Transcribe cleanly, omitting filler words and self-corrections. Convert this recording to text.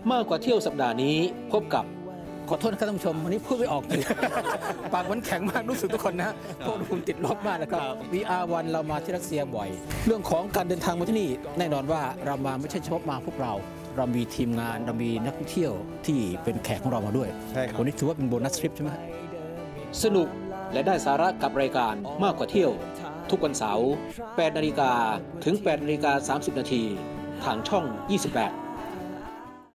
มากกว่าเที่ยวสัปดาห์นี้พบกับขอโทษนะครับท่านผู้ชมวันนี้พูดไม่ออกเลยปากมันแข็งมากรู้สึกทุกคนนะพวกผมติดลบมากนะครับ VR1 เรามาที่รัสเซียบ่อยเรื่องของการเดินทางมาที่นี่แน่นอนว่าเรามาไม่ใช่เฉพาะมาพวกเรามีทีมงานเรามีนักท่องเที่ยวที่เป็นแขกของเรามาด้วยวันนี้ถือว่าเป็นโบนัสทริปใช่ไหมสนุกและได้สาระกับรายการมากกว่าเที่ยวทุกวันเสาร์ 8 นาฬิกาถึง 8 นาฬิกา 30 นาทีทางช่อง 28